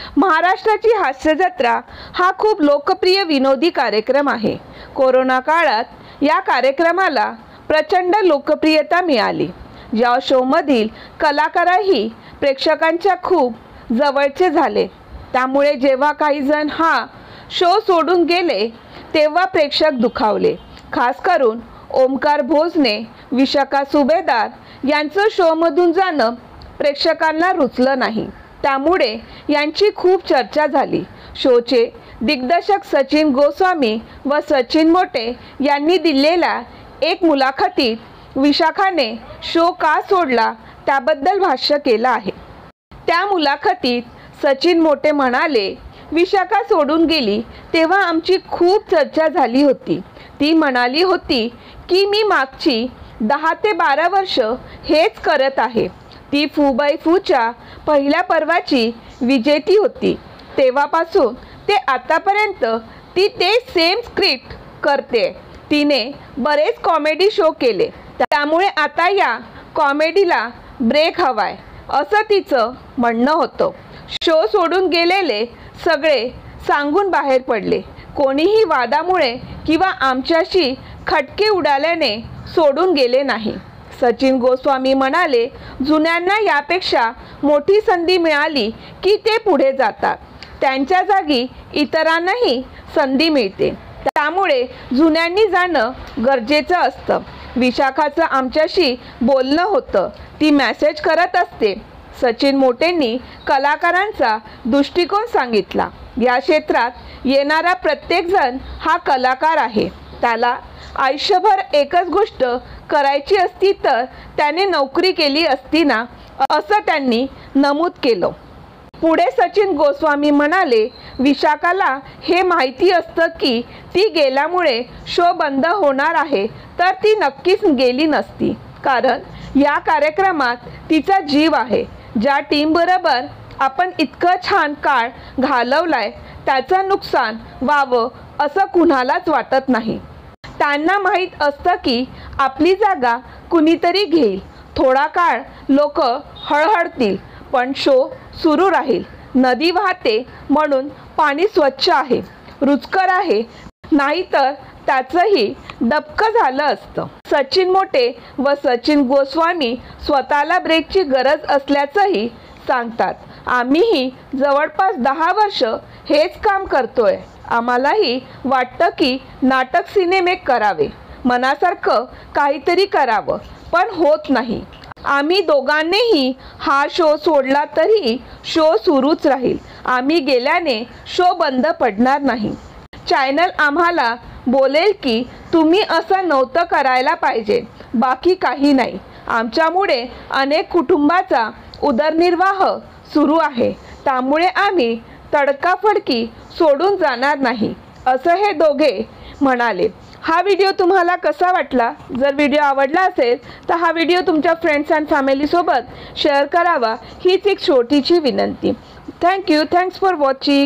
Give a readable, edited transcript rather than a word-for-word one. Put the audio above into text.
महाराष्ट्राची हास्य जत्रा हा खूप लोकप्रिय विनोदी कार्यक्रम आहे। कोरोना काळात या कार्यक्रमाला प्रचंड लोकप्रियता मिळाली। या शोमधील कलाकारही प्रेक्षकांच्या खूप जवळचे झाले। त्यामुळे जेव्हा काही जण हा शो सोडून गेले तेव्हा प्रेक्षक दुखावले। खास करून ओमकार भोजने, विशाखा सुभेदार यांचं शोमधून जाणं प्रेक्षकांना रुचलं नाही। त्यामुळे यांची खूप चर्चा झाली। शोचे दिग्दर्शक सचिन गोस्वामी व सचिन मोटे यांनी दिलेल्या एक मुलाखतीत विशाखाने शो का सोडला त्याबद्दल भाष्य केलं आहे। त्या मुलाखतीत सचिन मोटे म्हणाले, विशाखा सोडून गेली तेव्हा आमची खूप चर्चा झाली होती। ती म्हणाली होती की मी मागची 10 ते 12 वर्ष हेच करत आहे। ती फू बाय फूच्या पहिल्या पर्वाची विजेती होती। तेव्हापासून ते आतापर्यंत ती ते सेम स्क्रिप्ट करते। तिने बरेच कॉमेडी शो केले, त्यामुळे आता या कॉमेडीला ब्रेक हवाय असं तिचं म्हणणं होतं। शो सोडून गेलेले सगळे सांगून बाहेर पडले। कोणीही वादामुळे किंवा आमच्याशी खटके उडाल्याने सोडून गेले नाही। सचिन गोस्वामी म्हणाले, जुन्यांना यापेक्षा मोठी संधी मिळाली की ते पुढे जातात। त्यांच्या जागी इतरांनाही संधी मिळते। त्यामुळे जुन्यांनी जाणं गरजेचं असतं। विशाखाचं आमच्याशी बोलणं होतं, ती मेसेज करत असते। सचिन मोटेंनी कलाकारांचा दृष्टिकोन सांगितला। या क्षेत्रात येणारा प्रत्येकजण हा कलाकार आहे। त्याला आयुष्यभर एकच गोष्ट करायची असती तर त्याने नोकरी केली असती ना, असं त्यांनी नमूद केलं। पुढे सचिन गोस्वामी म्हणाले, विशाखाला हे माहिती असतं की ती गेल्यामुळे शो बंद होणार आहे तर ती नक्कीच गेली नसती, कारण या कार्यक्रमात तिचा जीव आहे। ज्या टीमबरोबर आपण इतकं छान काळ घालवलाय त्याचं नुकसान व्हावं असं कुणालाच वाटत नाही। त्यांना माहीत असतं की आपली जागा कुणीतरी घेईल। थोडा काळ लोक हळहळतील पण शो सुरू राहील। नदी वाहते म्हणून पाणी स्वच्छ आहे, रुचकर आहे, नाहीतर त्याचंही डबकं झालं असतं। सचिन मोटे व सचिन गोस्वामी स्वतःला ब्रेकची गरज असल्याचंही सांगतात। आम्हीही जवळपास 10 वर्ष हेच काम करतोय। आम्हालाही वाटतं की नाटक सिनेमे करावे, मनासारखं काहीतरी करावं, पण होत नाही। आम्ही दोघांनीही हा शो सोडला तरी शो सुरूच राहील। आम्ही गेल्याने शो बंद पडणार नाही। चॅनल आम्हाला बोलेल की तुम्ही असं नव्हतं करायला पाहिजे, बाकी काही नाही। आमच्यामुळे अनेक कुटुंबाचा उदरनिर्वाह सुरू आहे, त्यामुळे आम्ही तडकाफडकी सोडून जाणार नाही, असं हे दोघे म्हणाले। हा व्हिडिओ तुम्हाला कसा वाटला? जर व्हिडिओ आवडला असेल तर हा व्हिडिओ तुमच्या फ्रेंड्स अँड फॅमिलीसोबत शेअर करावा हीच एक छोटीशी विनंती। Thank you for watching.